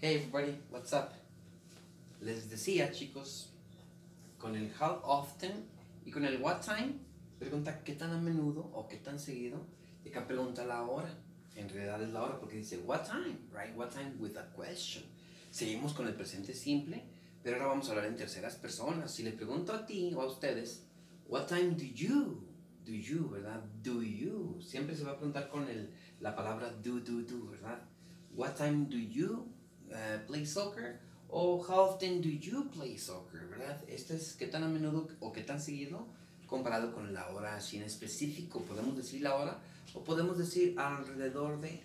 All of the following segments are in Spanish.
Hey everybody, what's up? Les decía, chicos, con el how often y con el what time, pregunta qué tan a menudo o qué tan seguido. Y acá pregunta la hora. En realidad es la hora porque dice what time, right? What time with a question. Seguimos con el presente simple, pero ahora vamos a hablar en terceras personas. Si le pregunto a ti o a ustedes, what time do you? Do you, ¿verdad? Do you. Siempre se va a preguntar con la palabra do, ¿verdad? What time do you play soccer? O how often do you play soccer, ¿verdad? Este es qué tan a menudo o qué tan seguido comparado con la hora así en específico. Podemos decir la hora o podemos decir alrededor de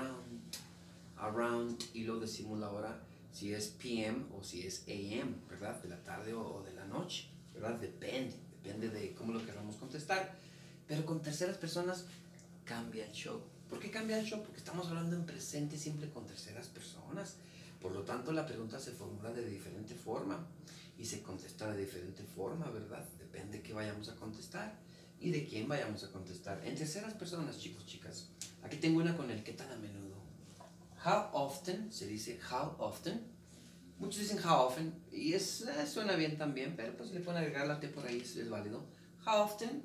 around y luego decimos la hora si es PM o si es AM, ¿verdad? De la tarde o de la noche, ¿verdad? Depende de cómo lo queramos contestar. Pero con terceras personas cambia el show. ¿Por qué cambia el show? Porque estamos hablando en presente siempre con terceras personas. Por lo tanto, la pregunta se formula de diferente forma y se contesta de diferente forma, ¿verdad? Depende de qué vayamos a contestar y de quién vayamos a contestar. En terceras personas, chicos, chicas. Aquí tengo una con el qué tan a menudo. How often, se dice how often. Muchos dicen how often y suena bien también, pero pues le pueden agregar la T por ahí, es válido. How often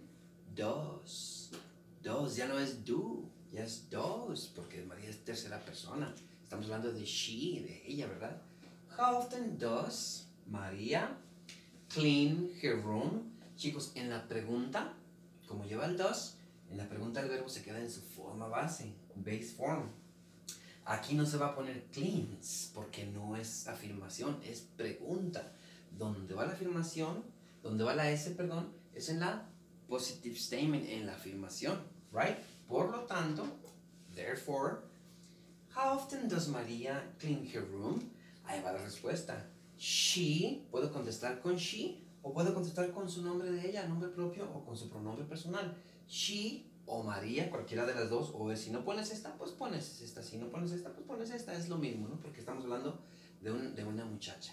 does. Does, ya no es do, ya es does, porque María es tercera persona. Estamos hablando de she, de ella, ¿verdad? How often does María clean her room? Chicos, en la pregunta, como lleva el does, en la pregunta el verbo se queda en su forma base, base form. Aquí no se va a poner cleans, porque no es afirmación, es pregunta. ¿Dónde va la afirmación? ¿Dónde va la S, perdón? Es en la positive statement, en la afirmación, right? Por lo tanto, therefore, how often does María clean her room? Ahí va la respuesta. She, puedo contestar con she o puedo contestar con su nombre de ella, nombre propio o con su pronombre personal. She o María, cualquiera de las dos, o si no pones esta, pues pones esta, si no pones esta, pues pones esta, es lo mismo, ¿no? Porque estamos hablando de una muchacha.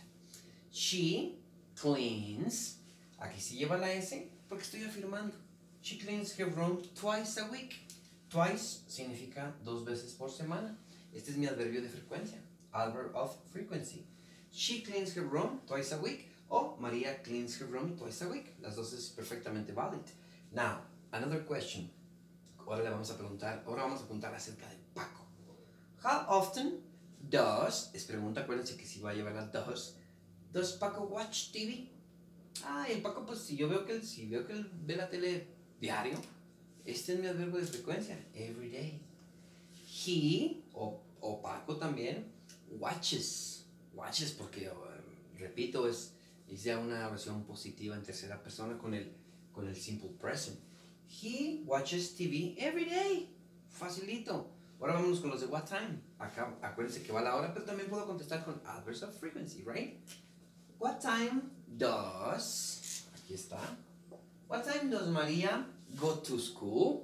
She cleans, aquí sí lleva la S, porque estoy afirmando. She cleans her room twice a week. Twice significa 2 veces por semana. Este es mi adverbio de frecuencia, adverb of frequency. She cleans her room twice a week, o María cleans her room twice a week. Las dos es perfectamente valid. Now, another question. Ahora vamos a preguntar acerca de Paco. How often es pregunta, acuérdense que si va a llevar a does Paco watch TV? El Paco, pues si veo que él ve la tele diario, este es mi adverbio de frecuencia, every day. He, o Paco también, watches porque, repito, es ya una oración positiva en tercera persona con el simple present. He watches TV every day. Facilito. Ahora vámonos con los de what time. Acá acuérdense que va la hora, pero también puedo contestar con adverbs of frequency, right? What time does, aquí está, what time does María go to school?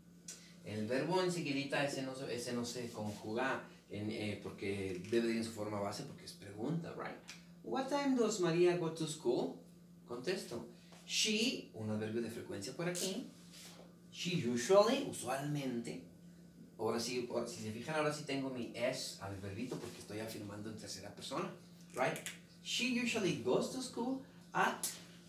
El verbo enseguidita, ese no se conjuga porque debe ir en su forma base porque es pregunta, right? What time does María go to school? Contesto. She, un adverbio de frecuencia por aquí. She usually, usualmente. Ahora sí, si se fijan, ahora sí tengo mi S al verbito porque estoy afirmando en tercera persona, right? She usually goes to school at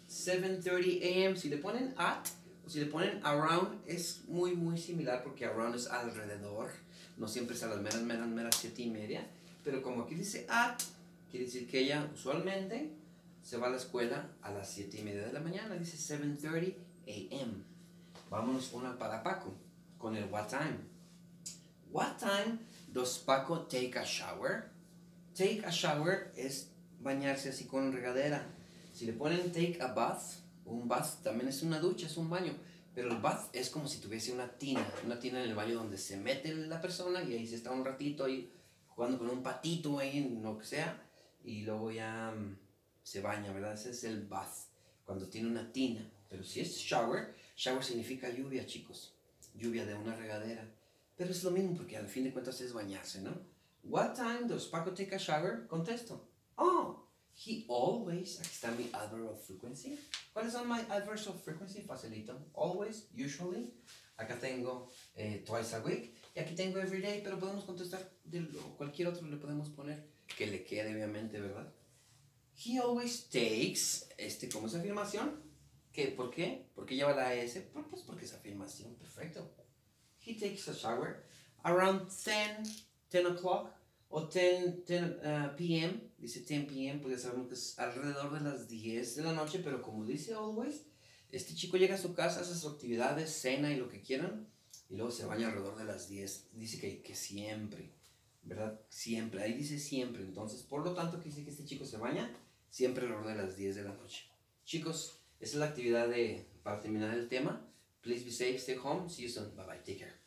7:30 a.m. Si le ponen at o si le ponen around es muy similar porque around es alrededor, no siempre es a las meras 7:30, pero como aquí dice at, quiere decir que ella usualmente se va a la escuela a las 7:30 de la mañana, dice 7:30 a.m. Vámonos una para Paco con el what time. What time does Paco take a shower? Take a shower es bañarse así con regadera. Si le ponen take a bath, un bath también es una ducha, es un baño. Pero el bath es como si tuviese una tina en el baño donde se mete la persona y ahí se está un ratito ahí jugando con un patito ahí en lo que sea y luego ya se baña, ¿verdad? Ese es el bath, cuando tiene una tina. Pero si es shower, shower significa lluvia, chicos. Lluvia de una regadera. Pero es lo mismo porque al fin de cuentas es bañarse, ¿no? What time does Paco take a shower? Contesto. Oh, he always. Aquí está mi adverb of frequency. ¿Cuáles son my adverbs of frequency? Facilito. Always, usually. Acá tengo twice a week. Y aquí tengo every day, pero podemos contestar de cualquier otro le podemos poner. que le quede, obviamente, ¿verdad? He always takes, ¿cómo es afirmación? ¿Por qué? ¿Por qué lleva la S? Pues porque es afirmación, perfecto. He takes a shower around 10 o'clock, o 10 p.m., dice 10 p.m., pues ya sabemos que es alrededor de las 10 de la noche, pero como dice always, este chico llega a su casa, hace sus actividades, cena y lo que quieran, y luego se baña alrededor de las 10. Dice que siempre, ¿verdad? Siempre, ahí dice siempre. Entonces, por lo tanto, que dice que este chico se baña siempre alrededor de las 10 de la noche. Chicos, esa es la actividad para terminar el tema. Please be safe, stay home. See you soon. Bye bye. Take care.